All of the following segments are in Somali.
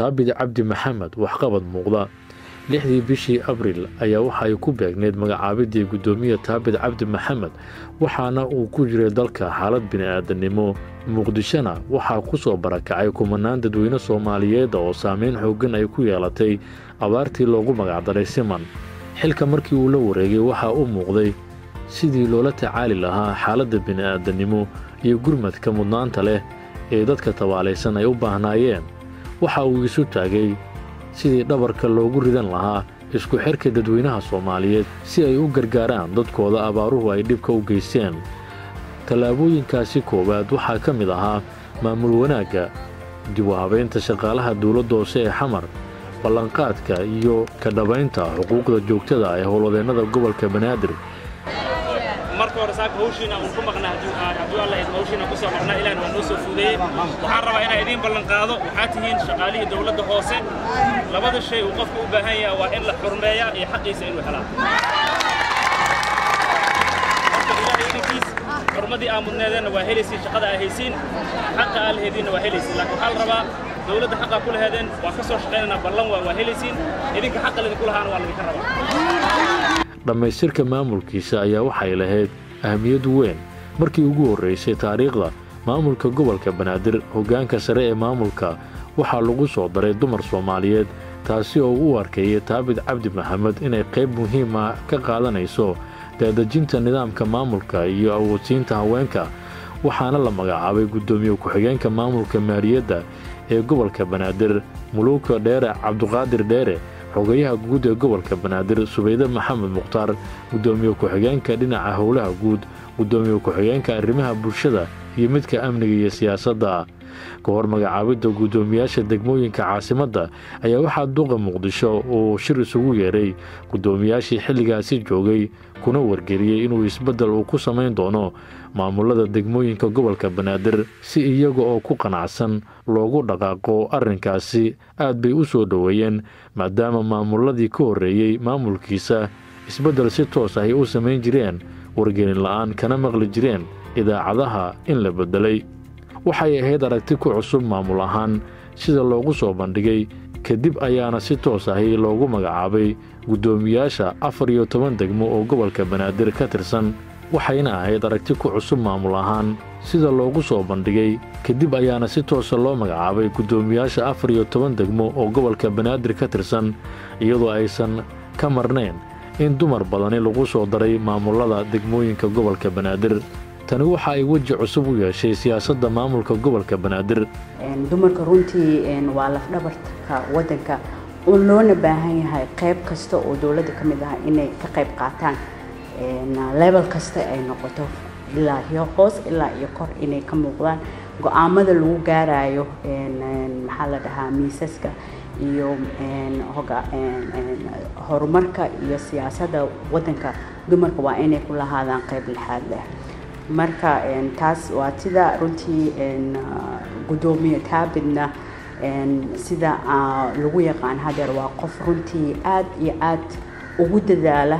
taabid cabdi maxamed waxqabad muuqda 6 bishii abriil ayaa waxa ay ku beegneed magacaabidii gudoomiye taabid cabdi maxamed waxaana uu ku jiray dalka xaalad bini'aadanimo muqdishona waxaa ku soo barakacay kumanaan dadweyne Soomaaliyeed oo saameyn xooggan ay ku yeelatay abaartii loogu magacdaray siman xilka markii uu la wareegay waxa uu muuqday sidii loola tacaali lahaa xaaladda bini'aadanimo iyo gurmadka mudnaanta leh ee dadka tabaalaysan ay u baahnaayeen waxa uu isu taagay sidii dhabarka loogu ridan lahaa isku xirka dadweynaha Soomaaliyeed si ay u gargaaraan dadkooda abaaruhu ay dhibka u geysteen talaabooyinkaasi koowaad waxaa ka mid ahaa maamul wanaagga dib u habeynta shaqaalaha dawladda hoose ee xamar ballanqaadka iyo ka dhabaynta xuquuqda joogtada ah ee howlwadeennada gobolka Banaadir marka hore saaka hawshiina uu ku maqnaa haduu Allah ay hawshiina ku soo maqnaa ilaahay waa noo soo fuudeeyay waxaan rabaa inaan idin ballan qaado waxaad tihiin shaqaalihii dawladda hoose labada shay uu qofku u baahan yahay waa in la xurmeeyo iyo xaqiisa inuu helo xurmadii aamudneedana waa helaysiin shaqada ay haysiin xaqa aan heedina waa helaysiin laakiin waxaan rabaa dawladda xaqa ku lahaydeen waa ka soo shaqeynaa ballan waa helaysiin idinka xaqa idinku lahaana waa idinka rabaa dhamaystirka maamulkiisa ayaa waxay lahayd ahmiyad weyn markii ugu horeysay taariikhda maamulka gobolka Banaadir hoggaanka sare ee maamulka waxaa lagu soo daray dumar Soomaaliyeed taasi oo u arkayay taabid cabdi maxamed inay qayb muhiim ah ka qaadanayso daadajinta nidaamka maamulka iyo awoodsiinta haweenka waxaana la magacaabay gudoomiye ku-xigeenka maamulka maaliyadda ee gobolka Banaadir Muluka Dheere Cabduqaadir Dheere xogayaha guud ee gobolka Banaadir Subayda Maxamed Muqtaar gudoomiye ku-xigeenka dhinaca howlaha guud gudoomiye ku-xigeenka arrimaha bulshada iyo midka amniga iyo siyaasadda ka hor magacaabidda gudoomiyaasha degmooyinka caasimadda ayaa waxaa duqa Muqdisho oo shir isugu yeeray gudoomiyaashii xilligaasi joogay kuna wargeliyay inuu isbedel uu ku sameyn doono maamulada degmooyinka gobolka Banaadir si iyaga oo ku qanacsan loogu dhaqaaqo arrinkaasi aad bay u soo dhaweeyeen maadaama maamuladii ka horeeyay maamulkiisa isbedel si toos ah ay u sameyn jireen wargelin la'aan kana maqli jireen idaacadaha in la bedelay waxay ahayd aragti ku cusub maamul ahaan sida loogu soo bandhigay kadib ayaana si toos ah loogu magacaabay gudoomiyaasha 14 degmo oo gobolka Banaadir ka tirsan waxayna ahayd aragti ku cusub maamul ahaan sida loogu soo bandhigay kadib ayaana si toos ah loo magacaabay gudoomiyaasha 14 degmo oo gobolka Banaadir ka tirsan iyadoo aysan ka marnayn in dumar badani lagu soo daray maamulada degmooyinka gobolka Banaadir tani waxa ay waji cusub u yeeshay siyaasadda maamulka gobolka Banaadir dumarka runtii waa laf dhabarka wadanka oo loona baahan yahay qayb kasta oo dawladda ka mid ah inay ka qayb qaataan level kasta ay noqoto ilaa iyo hoos ilaa iyo kor inay ka muuqdaan go'aamada lagu gaarayo maxaa la dhahaa miisaska iyo horumarka iyo siyaasadda wadanka dumarka waa inay ku lahaadaan qayb lixaad leh marka taas waa sida runtii gudoomiye taabidna sida lagu yaqaan hadeer waa qof runtii aad iyo aad ugu dadaala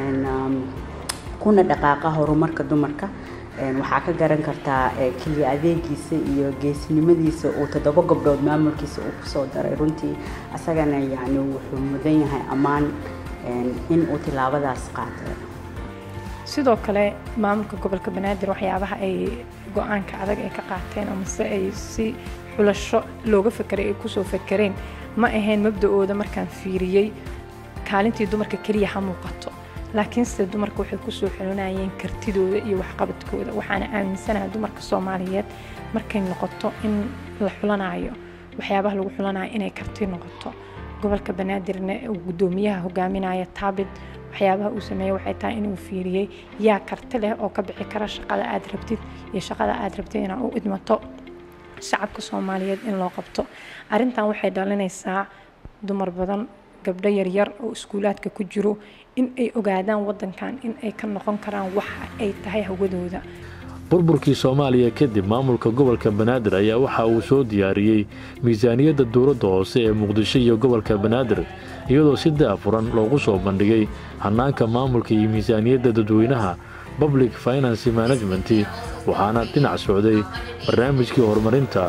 kuna dhaqaaqa horumarka dumarka waxaa ka garan kartaa kaliya adeegiisa iyo geesinimadiisa oo 7 gabdhood maamulkiisa uu ku soo daray runtii asagana yani wuxuu mudan yahay ammaan in uu tilaabadaas qaatay sidoo kale maamulka gobolka Banaadir waxyaabaha ay go'aanka adag ay ka qaateen ama si ay si xulasho looga fikiray ay ku soo fikireen ma ahayn mabda'ooda markaan fiiriyay kaalintii dumarka kaliya ha muuqato laakiin sida dumarka waxay ku soo xilunayeen kartidooda iyo waxqabadkooda waxaana aaminsanahay dumarka Soomaaliyeed markay noqoto in la xulanayo waxyaabaha lagu xulanayo inay karti noqoto gobolka Banaadirna uu gudoomiyaha hogaaminaya taabid waxyaabaha uu sameeyay waxay tahay inuu fiiriyay yaa karti leh oo ka bixi kara shaqada aad rabtid iyo shaqada aad rabtid inaad u idmato shacabka Soomaaliyeed in loo qabto arintan waxay dhalinaysaa dumar badan gabdho yar yar oo iskuulaadka ku jiro in ay ogaadaan wadankan in ay ka noqon karaan waxa ay tahay hawadooda burburkii Soomaaliya kadib maamulka gobolka Banaadir ayaa waxa uu soo diyaariyay miisaaniyadda dawladda hoose ee Muqdisho iyo gobolka Banaadir iyadoo si daafuran loogu soo bandhigay hanaanka maamulka iyo miisaaniyadda dadweynaha Public Finance Management waxaana dhinac socday barnaamijkii horumarinta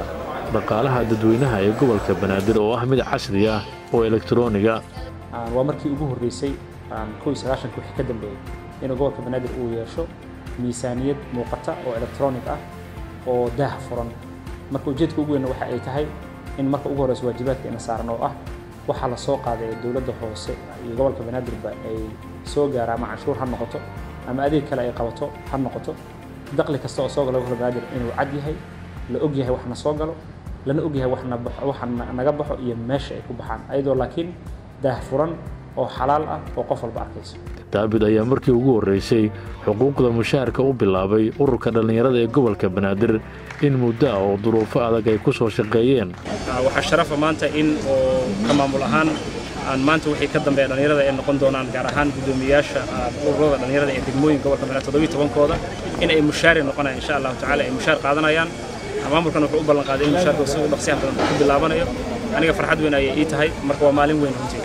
dhaqaalaha dadweynaha ee gobolka banaadir oo ah mid casri ah oo elektarooniga waa markii ugu horeysay 19 wixii ka dambeeyay in gobolka banaadir uu yeesho miisaaniyad muuqata oo elektaroonig ah oo daah furan marka ujeedka ugu weyn waxa ay tahay in marka ugu horeyso waajibaadka in saaran oo ah waxa la soo qaaday dawladda hoose iyo gobolka banaadir ba ay soo gaaraan canshuur ha noqoto ama adeeg kale ay qabato ha noqoto dakhli kasta oo soo galo gobolka banaadir inuu cad yahay la og yahay waxna soo galo lana og yahay waxna naga baxo iyo meesha ay ku baxaan ayadoo laakiin daah furan oo xalaal ah oo qof walba arkayso taabid ayaa markii ugu horeysay xuquuqda mushaharka u bilaabay ururka dhalinyarada ee gobolka banaadir in muddo oo duruufo adag ay ku soo shaqeeyeen waxa sharafa maanta in oo ka maamul ahaan aan maanta wixii ka dambeeya dhalinyarada ay noqon doonaan gaar ahaan gudoomiyaasha ururada dhalinyarada ee degmooyinka gobolka banaadir 17kooda in ay mushaar noqonayaan insha Allah taala ay mushaar qaadanayaan maamulkan wuxuu u ballan qaaday in mushaarka si dhaqsi ah ku bilaabanayo aniga farxad weyn ayay ii tahay marka waa maalin weyn runtii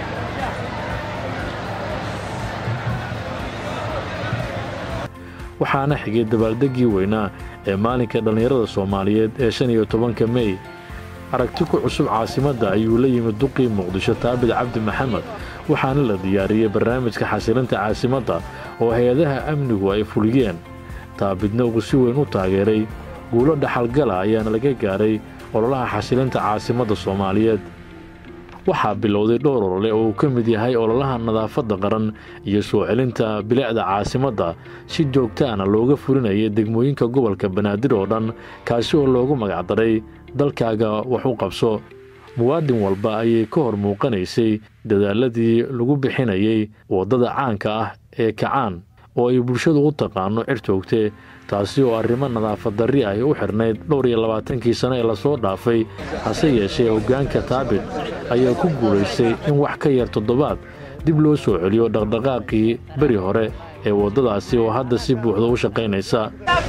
waxaana xigay dabaaldegii weynaa ee maalinka dhalinyarada Soomaaliyeed ee 15 May aragti ku cusub caasimadda ayuu la yimid duqii Muqdisho Taabid Cabdi Maxamed waxaana la diyaariyay barnaamijka xasilinta caasimadda oo hay'adaha amnigu ay fuliyeen taabidna uu si weyn u taageeray guulo dhaxalgala ayaana laga gaaray ololaha xasilinta caasimadda Soomaaliyeed waxaa bilowday dhowr olole oo uu ka mid yahay ololaha nadaafadda qaran iyo soo celinta bilicda caasimadda si joogto ah looga fulinayay degmooyinka gobolka banaadir oo dhan kaasi oo loogu magac daray dalkaaga wax u qabso muwaadin walba ayay ka hor muuqanaysay dadaaladii lagu bixinayay wadada caanka ah ee kacaan oo ay bulshadu u taqaano cirtoogte taasi oo arrimo nadaafad darri ah u xirnayd 22 sano ee la soo dhaafay hase yeeshee hoggaanka Taabid ayaa ku guuleystay in wax ka yar toddobaad dib loo soo celiyo dhaqdhaqaaqii bari hore ee wadadaasi oo hadda si buuxda u shaqaynaysa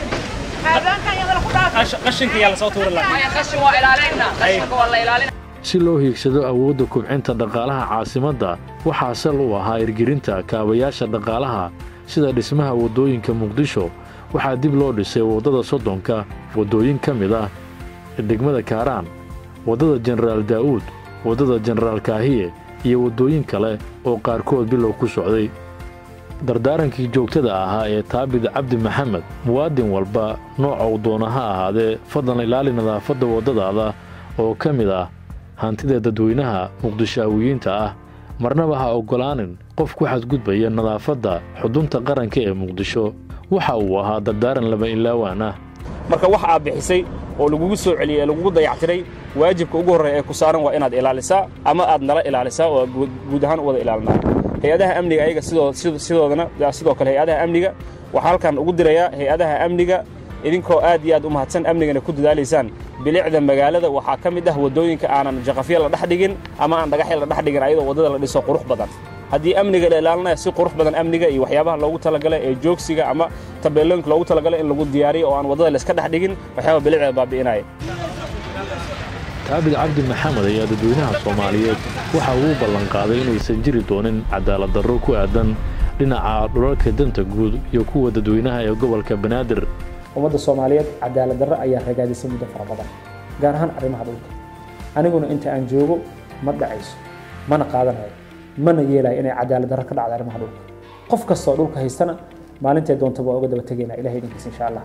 si loo hiigsado awoodda kubcinta dhaqaalaha caasimadda waxaa sal u ahaa irgirinta kaabayaasha dhaqaalaha sida dhismaha wadooyinka Muqdisho waxaa dib loo dhisay wadada Sodonka wadooyin ka mid ah degmada Kaaraan wadada Generaal Daawud wadada Generaal Kaahiye iyo wadooyin kale oo qaarkood bilow ku socday dardaarankii joogtada ahaa ee Taabid Cabdi Maxamed muwaadin walba nooca uu doona ha ahaadee fadlan ilaali nadaafadda wadadaada oo ka mid ah hantida dadweynaha Muqdishaawiyiinta ah marnaba ha ogolaanin qof ku xadgudbaya nadaafadda xudunta qaranka ee Muqdisho waxa uu ahaa dardaaran laba ilaawaan ah marka wax aad bixisay oo lagu soo celiyay lagu dayactiray waajibka ugu horeeya ee ku saaran waa inaad ilaalisaa ama aad nala ilaalisaa oo guud ahaan wada ilaalinaa hay'adaha amniga ayaga sidoo kale hay'adaha amniga waxa halkan ugu diraya hay'adaha amniga idinkoo aad iyo aad u mahadsan amnigana ku dadaalaysaan bilicda magaalada waxa ka mid ah wadooyinka aanan jaqafyo la dhax dhigin ama aan dhagaxyo la dhax dhigin ayadoo wadada la dhiso qurux badan haddii amniga la ilaalinayo si qurux badan amniga iyo waxyaabaha loogu talagalay ee joogsiga ama tabeeloonka loogu talagalay in lagu diyaariyo oo aan wadada la iska dhax dhigin waxyaaba bilicda baabi'inaya Taabid Cabdi Maxamed ayaa dadweynaha Soomaaliyeed waxa uu ballan qaaday inaysan jiri doonin cadaalad darro ku aadan dhinaca dhulalka danta guud iyo kuwa dadweynaha ee gobolka Banaadir ummadda Soomaaliyeed cadaalad darro ayaa ragaadisay muddo fara badan gaar ahaan arrimaha dhulka aniguna inta aan joogo ma dhacayso mana qaadanayo mana yeelay inay cadaalad darro ka dhacdo arrimaha dhulka qof kasta oo dhulka haystana maalintii doonta waa uga daba tageynaa ilaahay idinkiisa insha Allah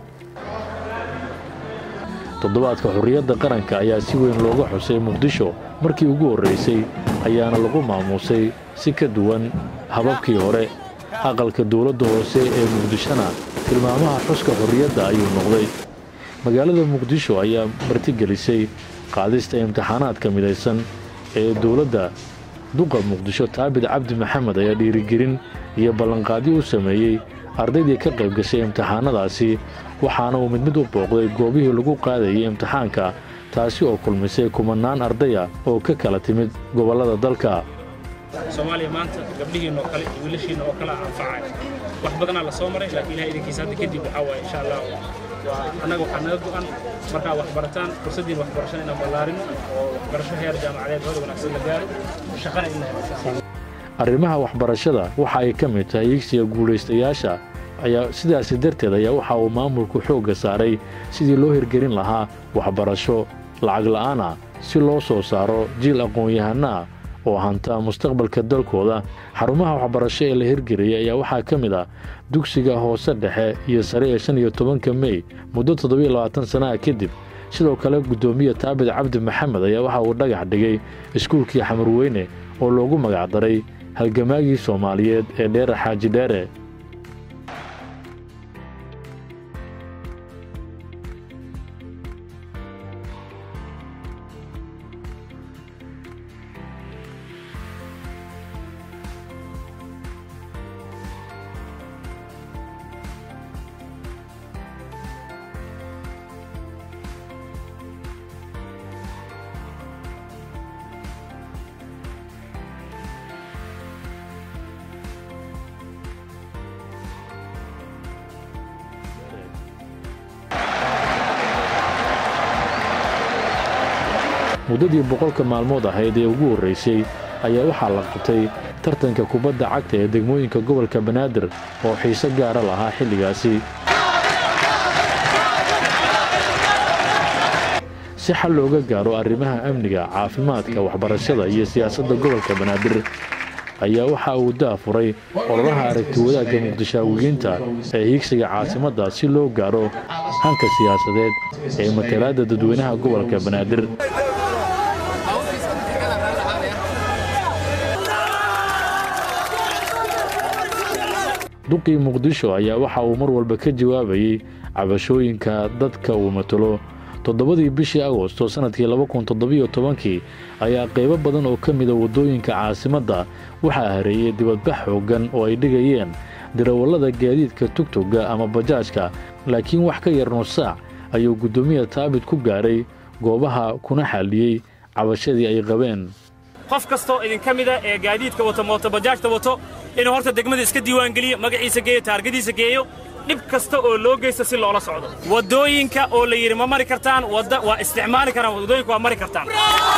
toddobaadka xurriyadda qaranka ayaa si weyn looga xusay Muqdisho markii ugu horeysay ayaana lagu maamusay si ka duwan hababkii hore aqalka dawladda hoose ee Muqdishona tilmaamaha xuska xurriyadda ayuu noqday magaalada Muqdisho ayaa martigelisay qaadista imtixaanaadka midaysan ee dawladda duqa Muqdisho Taabid Cabdi Maxamed ayaa dhiirigelin iyo ballanqaadi u sameeyay ardaydii ka qayb gashay imtixaanadaasi waxaana uu mid u booqday goobihii lagu qaadayay imtixaanka taasi oo kulmisay kumanaan ardaya oo ka kala timid gobolada dalka Soomaaliya maanta gabdhihiina oo kale iyo wiilashiina oo kala anfacay wax badan la soo maray laakiin ilaahay idinkiisa hadda kadib waxa waaye insha Allah anaga waxaan naga go'an marka wax barataan fursadii wax barashada inaan ballaarin oo waxbarasho heer jaamacadeed oo wanaagsan la gaaro shaqana in la helo arrimaha waxbarashada waxa ay ka mid tahay higsiga guuleystayaasha ayaa sidaas darteed ayaa waxa uu maamulku xoogga saaray sidii loo hirgelin lahaa waxbarasho lacag la'aana si loo soo saaro jiil aqoon-yahanaa oo hanta mustaqbalka dalkooda. xarumaha waxbarasho ee la hirgeliyay ayaa waxaa ka mid ah dugsiga hoose dhexe iyo sare ee 15 May muddo 27 sano kadib. sidoo kale gudoomiye Taabid Cabdi Maxamed ayaa waxa uu dhagax dhigay iskuulkii Xamarweyne oo loogu magac daray halgamaagii Soomaaliyeed ee Dheere Xaaji Dheere. muddadii 100 maalmood ahayd ee ugu horeysay ayaa waxaa la qabtay tartanka kubadda cagta ee degmooyinka gobolka Banaadir oo xiiso gaar ah lahaa xilligaasi. si xal looga gaaro arrimaha amniga, caafimaadka, waxbarashada iyo siyaasadda gobolka Banaadir ayaa waxa uu daafuray ololaha aragti wadaagga muqdishaawiyiinta ee higsiga caasimadda si loo gaaro hanka siyaasadeed ee matalaadda dadweynaha gobolka Banaadir. duqii Muqdisho ayaa waxa uu mar walba ka jawaabayay cabashooyinka dadka uu matalo. 7 bishii Agoosto sanadkii 2017 ayaa qaybo badan oo ka mid ah wadooyinka caasimadda waxaa hareeyay dibadbax xooggan oo ay dhigayeen darawallada gaadiidka tugtuga ama bajaajka, laakiin wax ka yar nus saac ayuu gudoomiye Taabid ku gaaray goobaha kuna xaliyay cabashadii ay qabeen. qof kastoo idin ka mid ah ee gaadiidka wata mooto bajaajta wato inuu horta degmada iska diiwaan geliyo, magaciisa geeyo, taargadiisa geeyo, dhib kasta oo loo geysto si loola socdo. wadooyinka oo la yiri ma mari kartaan, waa isticmaali karaan, wadooyinka waa mari kartaan.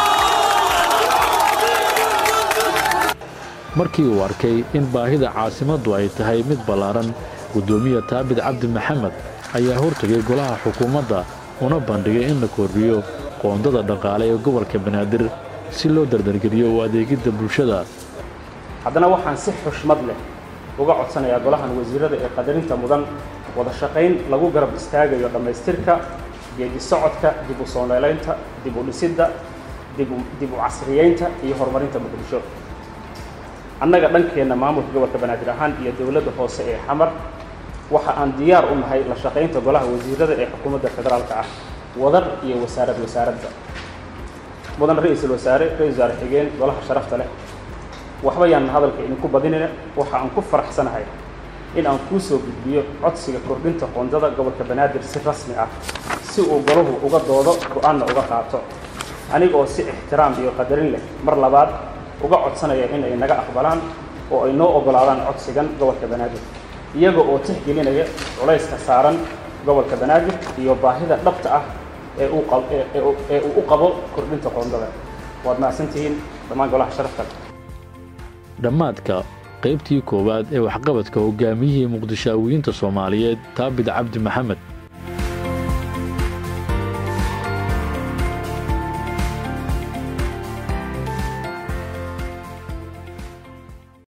markii uu arkay in baahida caasimaddu ay tahay mid ballaaran, gudoomiye Taabid Cabdi Maxamed ayaa hortagay golaha xukuumadda una bandhigay in la kordhiyo qoondada dhaqaale ee gobolka Banaadir si loo dardargeliyo u adeegidda bulshada. haddana waxaan si xushmad leh uga codsanayaa golahan wasiirada ee qadarinta mudan wada shaqayn lagu garab istaagayo dhammaystirka geedi socodka dib u soo noolaynta, dib u dhisidda, dib u casriyeynta iyo horumarinta Muqdisho. annaga dhankeenna maamulka gobolka Banaadir ahaan iyo dawladda hoose ee Xamar waxa aan diyaar u nahay la shaqaynta golaha wasiirada ee xukuumadda federaalka ah wadar iyo wasaaradda mudan ra'iisul wasaare xigeen golaha sharafta leh. waxba yaan hadalka idinku badinayna, waxa aan ku faraxsanahay in aan ku soo gudbiyo codsiga kordhinta qoondada gobolka Banaadir si rasmi ah si uu golahu uga doodo go'aanna uga qaato, aniga oo si ixtiraam iyo qadarin leh mar labaad uga codsanaya in ay naga aqbalaan oo ay noo ogolaadaan codsigan gobolka Banaadir iyaga oo tixgelinaya culayska saaran gobolka Banaadir iyo baahida dhabta ah ee uu u qabo kordhinta qoondada. waad mahadsantihiin dhammaan golaha sharafta. dhammaadka qaybtii koowaad ee waxqabadka hogaamiyihii muqdishaawiyiinta Soomaaliyeed Taabid Cabdi Maxamed